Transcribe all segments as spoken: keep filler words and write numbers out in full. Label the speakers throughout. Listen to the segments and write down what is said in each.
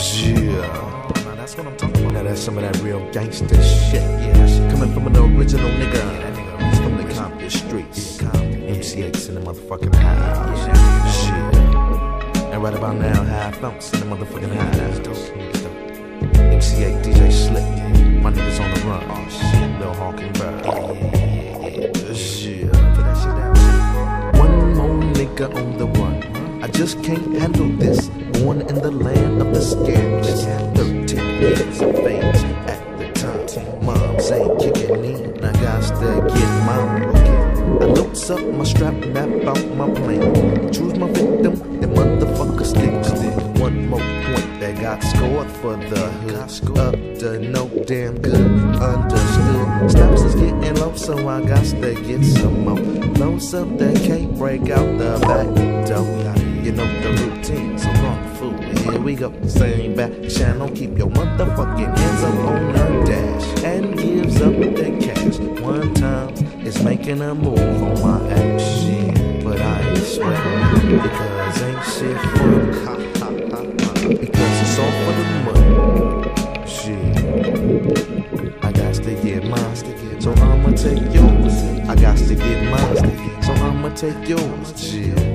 Speaker 1: Yeah. Now that's what I'm talking about. Now that's some of that real gangster shit. Yeah, that shit coming from an original nigga. Yeah, that nigga he's from the Compton streets. Yeah, M C X in the motherfucking house. Yeah, shit. And right about now, half ounce in the motherfucking house. That's dope. M C A, D J Slick. My niggas on the run. Oh shit, Lil Hawkingbird. Yeah, yeah, yeah. Shit. Put that shit down. One more nigga on the run. I just can't handle this. Born in the land of the scandalous. Thirteen years of age at the time. Moms ain't kicking in. I got to get mine. I loads up my strap, map out my plan. Choose my victim, the motherfucker stick to it. One more point that got scored for the hood. Up to no damn good, understood. Stops is getting low, so I got to get some more. Loads up that can't break out the back door. You know the routine, so wrong food. Here we go, same back channel. Keep your motherfucking hands up on the dash. And gives up the cash. One time, it's making a move on my action. But I ain't sweating, because ain't shit fun. Because it's all for the money. Shit, I got to get mine, so I'ma take yours. I got to get mine, so I'ma take yours. Shit.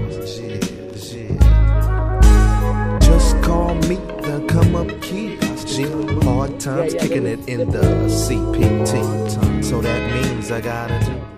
Speaker 1: Call me the come up key. Hard times kicking it in the C P T. So that means I gotta do